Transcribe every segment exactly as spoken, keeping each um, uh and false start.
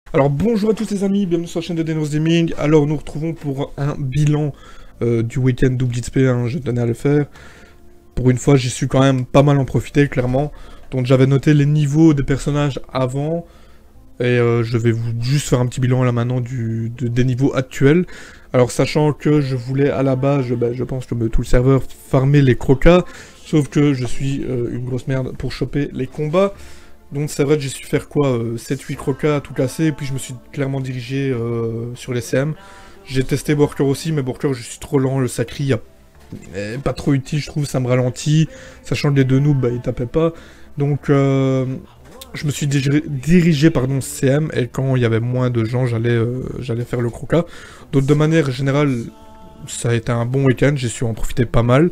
Alors bonjour à tous les amis, bienvenue sur la chaîne de Denos Gaming. Alors nous retrouvons pour un bilan euh, du week-end double X P, hein, je tenais à le faire. Pour une fois j'ai su quand même pas mal en profiter clairement. Donc j'avais noté les niveaux des personnages avant. Et euh, je vais vous juste faire un petit bilan là maintenant du, de, des niveaux actuels. Alors sachant que je voulais à la base, je, bah, je pense comme tout le serveur, farmer les crocas. Sauf que je suis euh, une grosse merde pour choper les combats. Donc c'est vrai que j'ai su faire quoi, euh, sept huit crocas à tout casser, et puis je me suis clairement dirigé euh, sur les C M. J'ai testé Borker aussi, mais Borker je suis trop lent, le Sacri est pas trop utile je trouve, ça me ralentit, sachant que les deux noobs bah, ils tapaient pas. Donc euh, je me suis dirigé, dirigé pardon, C M, et quand il y avait moins de gens j'allais euh, j'allais faire le croca. Donc de manière générale ça a été un bon week-end, j'ai su en profiter pas mal.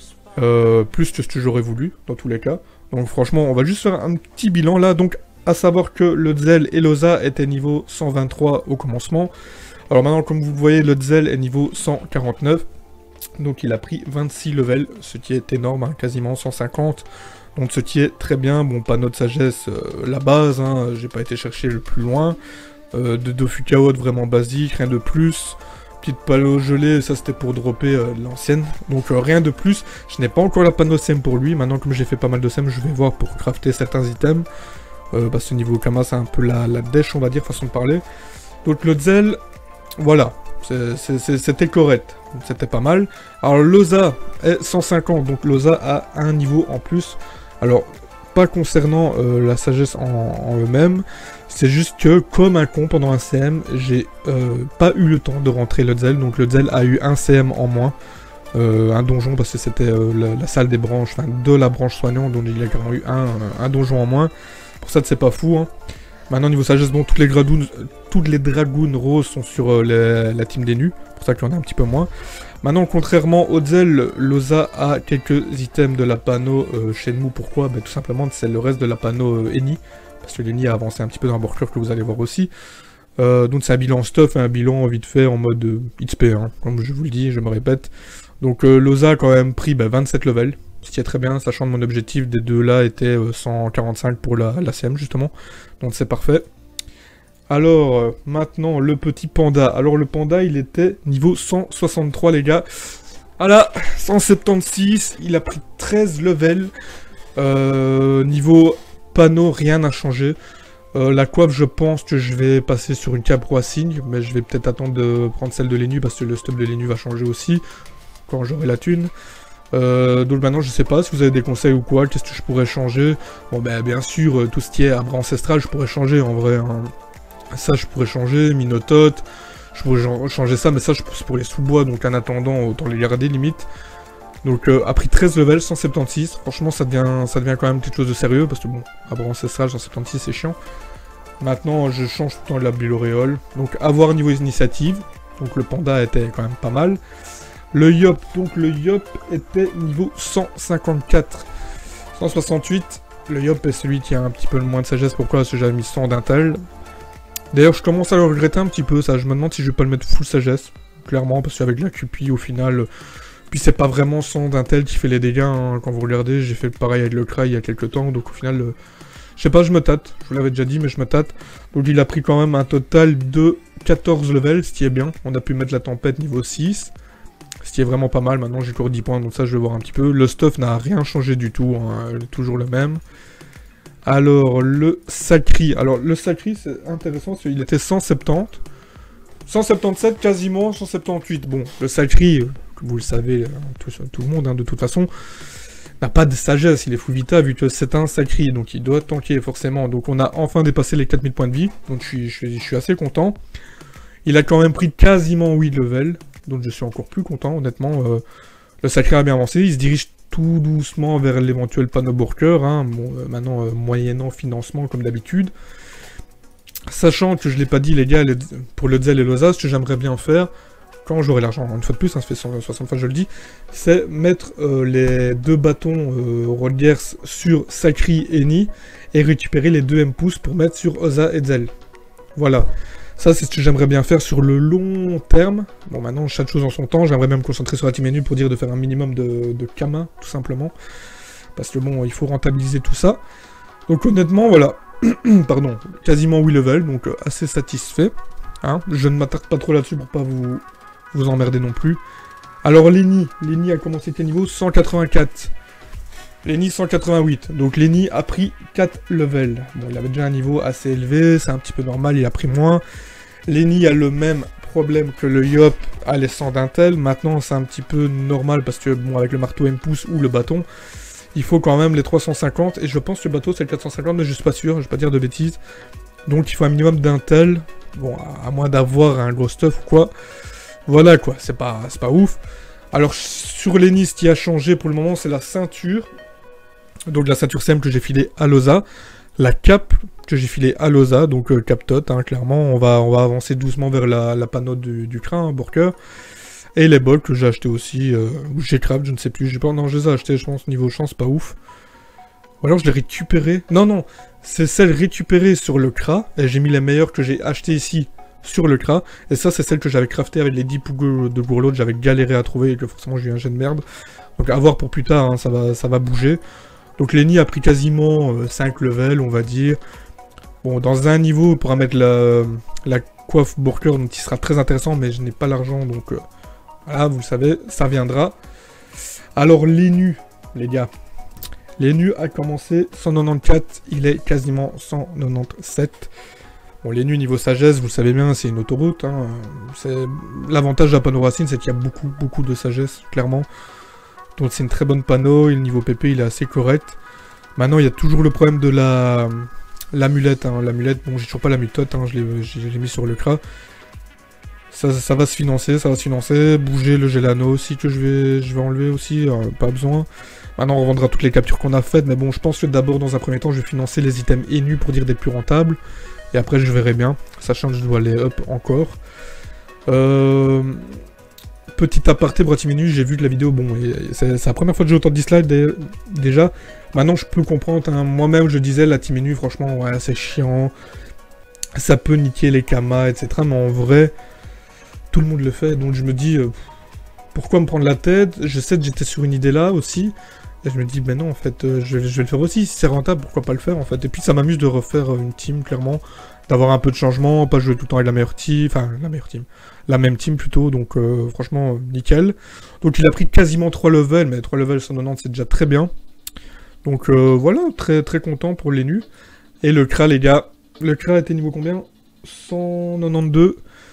Euh, plus que ce que j'aurais voulu, dans tous les cas. Donc franchement, on va juste faire un petit bilan là. Donc, à savoir que le Zel et l'Oza étaient niveau cent vingt-trois au commencement. Alors maintenant, comme vous le voyez, le Zel est niveau cent quarante-neuf. Donc il a pris vingt-six levels, ce qui est énorme, hein, quasiment cent cinquante. Donc ce qui est très bien. Bon, panneau de sagesse, euh, la base, hein, j'ai pas été chercher le plus loin. Euh, de Dofukao vraiment basique, rien de plus. Petite palo gelée, ça c'était pour dropper euh, l'ancienne. Donc euh, rien de plus. Je n'ai pas encore la panneau S M pour lui. Maintenant comme j'ai fait pas mal de S M, je vais voir pour crafter certains items. Euh, parce que niveau Kama c'est un peu la, la dèche on va dire, façon de parler. Donc le Zel, voilà. C'était correct. C'était pas mal. Alors l'Oza est cent cinquante. Donc l'Oza a un niveau en plus. Alors pas concernant euh, la sagesse en, en eux-mêmes. C'est juste que, comme un con pendant un C M, j'ai euh, pas eu le temps de rentrer le Zel, donc le Zel a eu un C M en moins, euh, un donjon parce que c'était euh, la, la salle des branches, enfin de la branche soignante, donc il a carrément eu un, un donjon en moins. Pour ça c'est pas fou. Hein. Maintenant niveau sagesse, bon, toutes les dragoons, toutes les dragoons roses sont sur euh, les, la team des nus, pour ça qu'il y en a un petit peu moins. Maintenant, contrairement au Zel, l'Oza a quelques items de la panneau euh, Shenmue. Pourquoi? Ben, tout simplement, c'est le reste de la panneau euh, Eni. Parce que l'Eni a avancé un petit peu dans le Borker que vous allez voir aussi. Euh, donc c'est un bilan stuff, un bilan vite fait en mode euh, X P, hein, comme je vous le dis, je me répète. Donc euh, l'Oza a quand même pris ben, vingt-sept levels, ce qui est très bien, sachant que mon objectif des deux là était euh, cent quarante-cinq pour la, la C M justement. Donc c'est parfait. Alors, euh, maintenant, le petit panda. Alors, le panda, il était niveau cent soixante-trois, les gars. Voilà, cent soixante-seize, il a pris treize levels. Euh, niveau panneau, rien n'a changé. Euh, la coiffe, je pense que je vais passer sur une cape roi signe, mais je vais peut-être attendre de prendre celle de l'Enu, parce que le stub de l'Enu va changer aussi, quand j'aurai la thune. Euh, donc maintenant, je sais pas si vous avez des conseils ou quoi, qu'est-ce que je pourrais changer. Bon, ben, bien sûr, tout ce qui est arbre ancestral, je pourrais changer, en vrai, hein. Ça, je pourrais changer, Minotote, je pourrais changer ça, mais ça, je pousse pour les sous-bois, donc en attendant, autant les garder, limite. Donc, euh, a pris treize levels, cent soixante-seize, franchement, ça devient, ça devient quand même quelque chose de sérieux, parce que bon, arbre ancestral, cent soixante-seize, c'est chiant. Maintenant, je change tout le temps la bulle auréole, donc avoir niveau initiative, donc le panda était quand même pas mal. Le Yop, donc le Yop était niveau cent cinquante-quatre, cent soixante-huit, le Yop est celui qui a un petit peu le moins de sagesse, pourquoi? Parce que j'avais mis cent d'intel. D'ailleurs, je commence à le regretter un petit peu, ça. Je me demande si je vais pas le mettre full sagesse, clairement, parce qu'avec la Q P, au final... Puis c'est pas vraiment son d'intel qui fait les dégâts, hein. Quand vous regardez, j'ai fait pareil avec le Cry il y a quelques temps, donc au final... Euh, je sais pas, je me tâte, je vous l'avais déjà dit, mais je me tâte. Donc il a pris quand même un total de quatorze levels, ce qui est bien. On a pu mettre la tempête niveau six, ce qui est vraiment pas mal. Maintenant, j'ai encore dix points, donc ça, je vais voir un petit peu. Le stuff n'a rien changé du tout, hein. Il est toujours le même. Alors, le Sacri. Alors, le Sacri, c'est intéressant, parce qu'il était cent soixante-dix. cent soixante-dix-sept, quasiment cent soixante-dix-huit. Bon, le Sacri, vous le savez, tout, tout le monde, hein, de toute façon, n'a pas de sagesse. Il est full vita, vu que c'est un Sacri, donc il doit tanker, forcément. Donc, on a enfin dépassé les quatre mille points de vie, donc je suis, je, suis, je suis assez content. Il a quand même pris quasiment huit levels, donc je suis encore plus content, honnêtement. Euh, le Sacri a bien avancé, il se dirige tout doucement vers l'éventuel panneau Borker, hein, bon, euh, maintenant euh, moyennant financement comme d'habitude. Sachant que je l'ai pas dit les gars, les, pour le Zel et l'Oza, ce que j'aimerais bien faire, quand j'aurai l'argent, une fois de plus, hein, ça fait soixante fois que je le dis, c'est mettre euh, les deux bâtons euh, Rodgers sur Sacri et Eni, et récupérer les deux M pouces pour mettre sur Oza et Zel. Voilà. Ça, c'est ce que j'aimerais bien faire sur le long terme. Bon, maintenant, chaque chose en son temps. J'aimerais bien me concentrer sur la team menu pour dire de faire un minimum de, de Kama, tout simplement. Parce que bon, il faut rentabiliser tout ça. Donc honnêtement, voilà. pardon, quasiment huit levels, donc euh, assez satisfait. Hein. Je ne m'attarde pas trop là-dessus pour pas vous, vous emmerder non plus. Alors Lenny, Lenny a commencé quel niveau? cent quatre-vingt-quatre. Lenny cent quatre-vingt-huit, donc Lenny a pris quatre levels. Bon, il avait déjà un niveau assez élevé, c'est un petit peu normal, il a pris moins. Lenny a le même problème que le Yop à les cent d'intel. Maintenant, c'est un petit peu normal parce que, bon, avec le marteau M-pouce ou le bâton, il faut quand même les trois cent cinquante. Et je pense que le bateau, c'est le quatre cent cinquante, mais je suis pas sûr, je vais pas dire de bêtises. Donc, il faut un minimum d'intel. Bon, à moins d'avoir un gros stuff ou quoi. Voilà, quoi, c'est pas, c'est pas ouf. Alors, sur Lenny, ce qui a changé pour le moment, c'est la ceinture. Donc, la ceinture S E M que j'ai filée à Loza. La cape que j'ai filée à Loza, donc euh, cap tot, hein, clairement, on va, on va avancer doucement vers la, la panneau du, du crin, hein, Borker. Et les bols que j'ai acheté aussi, euh, ou j'ai craft, je ne sais plus, j'ai pas, non, je les ai achetés, je pense, niveau chance, pas ouf. Ou alors je l'ai récupéré, non, non, c'est celle récupérée sur le cra, et j'ai mis les meilleures que j'ai achetées ici sur le cra, et ça c'est celle que j'avais craftée avec les dix pougos de Gourlot, j'avais galéré à trouver, et que forcément j'ai eu un jet de merde. Donc à voir pour plus tard, hein, ça, va, ça va bouger. Donc Lenny a pris quasiment euh, cinq levels, on va dire. Bon, dans un niveau, on pourra mettre la, la coiffe Borker, donc qui sera très intéressant, mais je n'ai pas l'argent, donc euh, voilà, vous le savez, ça viendra. Alors, Lenny, les gars. Lenny a commencé cent quatre-vingt-quatorze, il est quasiment cent quatre-vingt-dix-sept. Bon, Lenny, niveau sagesse, vous le savez bien, c'est une autoroute. Hein. L'avantage de la panneau racine, c'est qu'il y a beaucoup, beaucoup de sagesse, clairement. Donc c'est une très bonne panneau, et le niveau P P, il est assez correct. Maintenant, il y a toujours le problème de la... L'amulette, hein, l'amulette, bon j'ai toujours pas la méthode, hein, je l'ai mis sur le cra. Ça, ça, ça va se financer, ça va se financer. Bouger le Gelano aussi que je vais, je vais enlever aussi, euh, pas besoin. Maintenant on revendra toutes les captures qu'on a faites, mais bon je pense que d'abord dans un premier temps je vais financer les items et nus pour dire d'être plus rentable. Et après je verrai bien, sachant que je dois les up encore. Euh... Petit aparté Bratimenu, j'ai vu que la vidéo, bon, c'est la première fois que j'ai autant de dislikes déjà. Maintenant, je peux comprendre, hein. Moi-même, je disais, la team menu, franchement, ouais, c'est chiant. Ça peut niquer les kamas, et cetera. Mais en vrai, tout le monde le fait. Donc, je me dis, euh, pourquoi me prendre la tête? Je sais que j'étais sur une idée là aussi. Et je me dis, ben non, en fait, euh, je, je vais le faire aussi. Si c'est rentable, pourquoi pas le faire, en fait. Et puis, ça m'amuse de refaire une team, clairement. D'avoir un peu de changement, pas jouer tout le temps avec la meilleure team. Enfin, la meilleure team. La même team, plutôt. Donc, euh, franchement, euh, nickel. Donc, il a pris quasiment trois levels. Mais trois levels cent quatre-vingt-dix, c'est déjà très bien. Donc, euh, voilà. Très, très content pour les nus. Et le cra, les gars. Le cra était niveau combien? cent quatre-vingt-douze.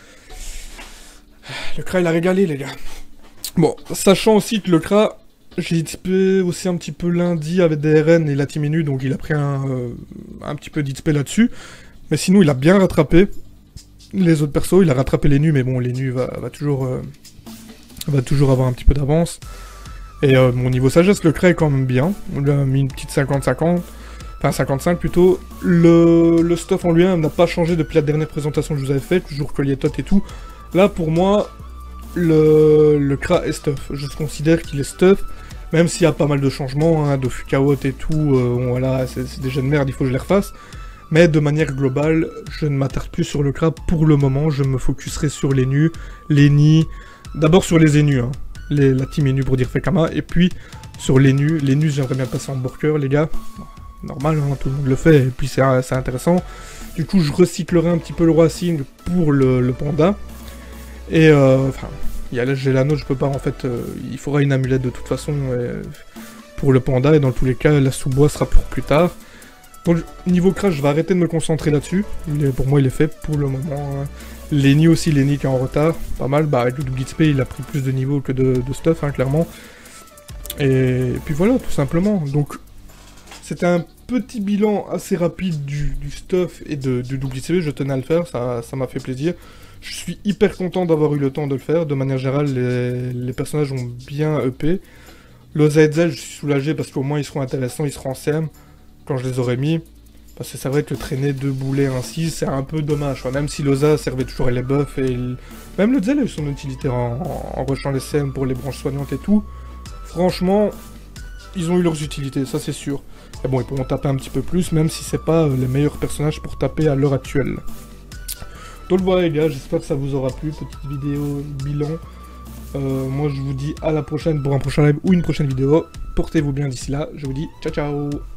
Le cra, il a régalé, les gars. Bon, sachant aussi que le cra... J'ai X P aussi un petit peu lundi avec des R N et la team menu, donc il a pris un, euh, un petit peu d'X P là-dessus. Mais sinon, il a bien rattrapé les autres persos. Il a rattrapé les nus, mais bon, les nus va, va, toujours, euh, va toujours avoir un petit peu d'avance. Et euh, mon niveau sagesse, le cra est quand même bien. On lui a mis une petite cinquante cinquante. Enfin, cinquante-cinq plutôt. Le, le stuff en lui-même n'a pas changé depuis la dernière présentation que je vous avais faite. Toujours collier tot et tout. Là, pour moi, le, le cra est stuff. Je considère qu'il est stuff. Même s'il y a pas mal de changements, hein, de Fukaot et tout, euh, bon, voilà, c'est des jeux de merde, il faut que je les refasse. Mais de manière globale, je ne m'attarde plus sur le cra pour le moment, je me focuserai sur les nus, les nids, d'abord sur les énus, hein, les, la team énus pour dire Fekama, et puis sur les nus, les nus j'aimerais bien passer en Borker les gars, normal, hein, tout le monde le fait, et puis c'est intéressant. Du coup je recyclerai un petit peu le Racing pour le, le panda, et euh, enfin... Il y a le Gelano, je peux pas en fait, euh, il faudra une amulette de toute façon euh, pour le panda, et dans tous les cas, la sous-bois sera pour plus tard. Donc niveau crash, je vais arrêter de me concentrer là-dessus, pour moi il est fait pour le moment. Hein. Lenny aussi, Lenny qui est en retard, pas mal, bah avec le double X P il a pris plus de niveau que de, de stuff, hein, clairement. Et, et puis voilà, tout simplement, donc c'était un petit bilan assez rapide du, du stuff et de, du double X P, je tenais à le faire, ça m'a fait plaisir. Je suis hyper content d'avoir eu le temps de le faire. De manière générale, les, les personnages ont bien E P. Le Z Z, je suis soulagé parce qu'au moins ils seront intéressants, ils seront en C M quand je les aurai mis. Parce que c'est vrai que traîner deux boulets ainsi, c'est un peu dommage. Quoi. Même si l'Oza servait toujours les buffs et... Il... Même le Z a eu son utilité en, en, en rushant les C M pour les branches soignantes et tout. Franchement, ils ont eu leurs utilités, ça c'est sûr. Et bon, ils pourront taper un petit peu plus, même si c'est pas les meilleurs personnages pour taper à l'heure actuelle. Donc voilà les gars, j'espère que ça vous aura plu, petite vidéo bilan. Euh, moi je vous dis à la prochaine pour un prochain live ou une prochaine vidéo. Portez-vous bien d'ici là, je vous dis ciao ciao.